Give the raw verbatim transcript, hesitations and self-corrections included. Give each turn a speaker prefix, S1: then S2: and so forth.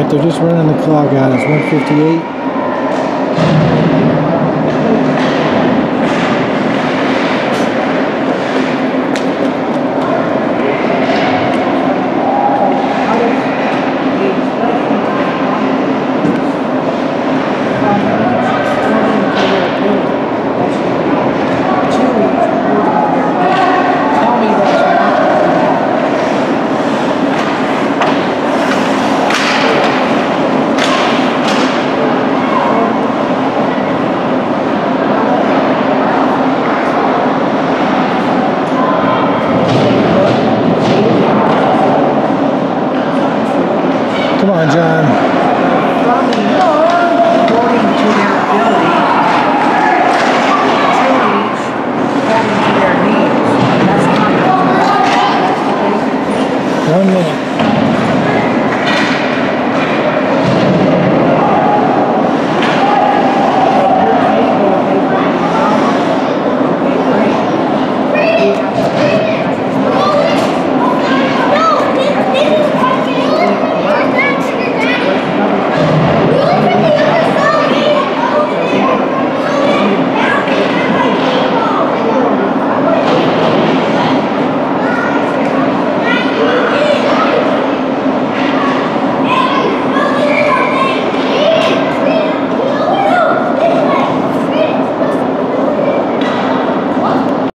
S1: They're just running the clock out. It's one fifty-eight. Come on, John.
S2: According to their ability, two each, according to their needs. That's not that's the basic thing.
S1: One minute.